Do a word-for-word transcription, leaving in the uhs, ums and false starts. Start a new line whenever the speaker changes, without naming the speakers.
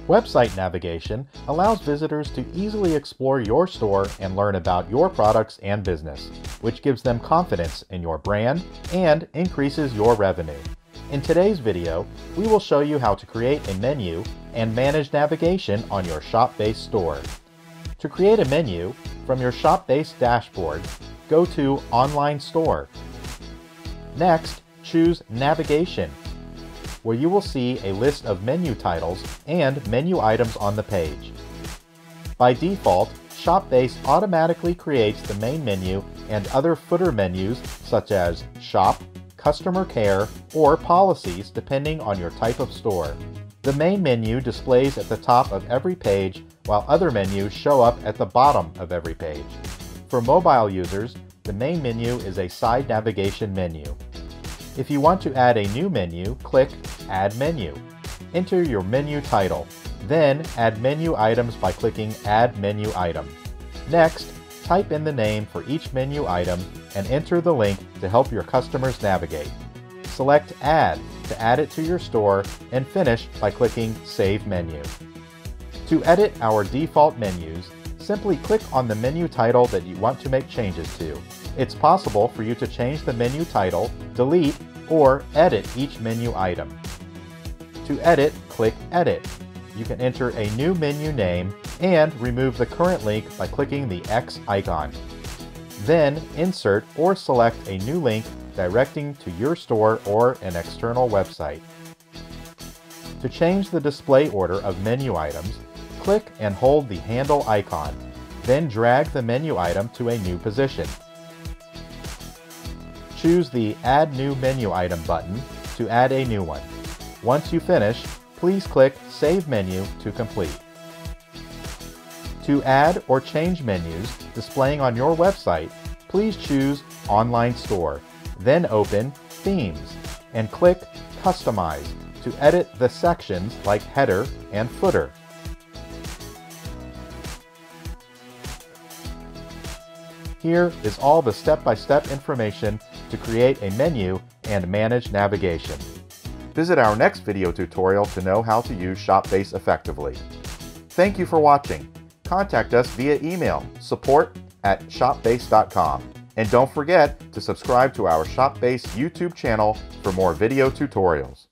Website navigation allows visitors to easily explore your store and learn about your products and business, which gives them confidence in your brand and increases your revenue. In today's video, we will show you how to create a menu and manage navigation on your ShopBase store. To create a menu, from your ShopBase dashboard, go to Online Store. Next, choose Navigation, where you will see a list of menu titles and menu items on the page. By default, ShopBase automatically creates the main menu and other footer menus such as Shop, Customer Care, or Policies depending on your type of store. The main menu displays at the top of every page while other menus show up at the bottom of every page. For mobile users, the main menu is a side navigation menu. If you want to add a new menu, click Add Menu. Enter your menu title. Then add menu items by clicking Add Menu Item. Next, type in the name for each menu item and enter the link to help your customers navigate. Select Add to add it to your store and finish by clicking Save Menu. To edit our default menus, simply click on the menu title that you want to make changes to. It's possible for you to change the menu title, delete, or edit each menu item. To edit, click Edit. You can enter a new menu name and remove the current link by clicking the X icon. Then insert or select a new link directing to your store or an external website. To change the display order of menu items, click and hold the handle icon. Then drag the menu item to a new position. Choose the Add New Menu Item button to add a new one. Once you finish, please click Save Menu to complete. To add or change menus displaying on your website, please choose Online Store, then open Themes, and click Customize to edit the sections like Header and Footer. Here is all the step-by-step information to create a menu and manage navigation. Visit our next video tutorial to know how to use ShopBase effectively. Thank you for watching. Contact us via email, support at shopbase dot com. And don't forget to subscribe to our ShopBase YouTube channel for more video tutorials.